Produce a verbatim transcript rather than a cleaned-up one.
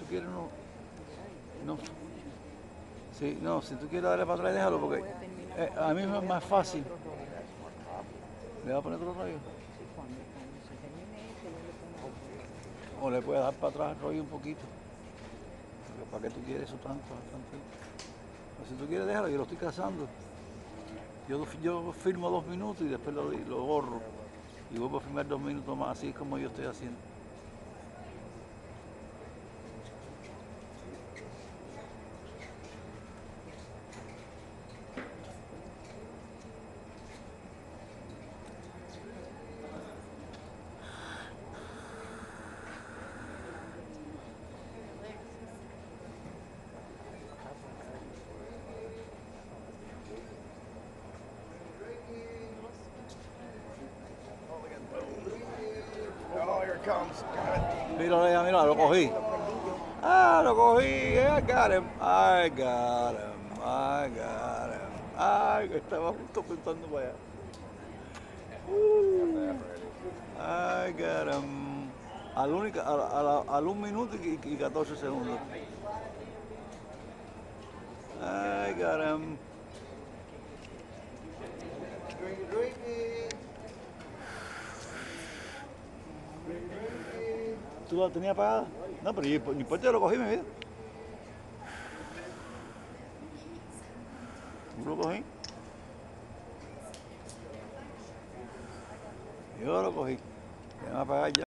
quieres, no. No. Sí, no, si tú quieres darle para atrás, déjalo porque eh, a mí es más fácil. ¿Le va a poner otro rollo? O le puedes dar para atrás el rollo un poquito. Porque ¿para qué tú quieres eso tanto? tanto? Pues si tú quieres, déjalo, yo lo estoy cazando. Yo, yo firmo dos minutos y después lo, lo borro. Y vuelvo a firmar dos minutos más, así es como yo estoy haciendo. Oh, here it comes. Got it. Mira, mira, mira, lo cogí. Ah, lo cogí. I got him. I got him. I got him. Ay, estaba justo pensando para allá. Uh, I got him. Al, única, al, al, al un minuto y, y catorce segundos. I got him. ¿Tú la tenías apagada? No, pero ni, ni por qué lo cogí, mi vida. Yo lo cogí. Yo lo cogí. Déjame apagar ya.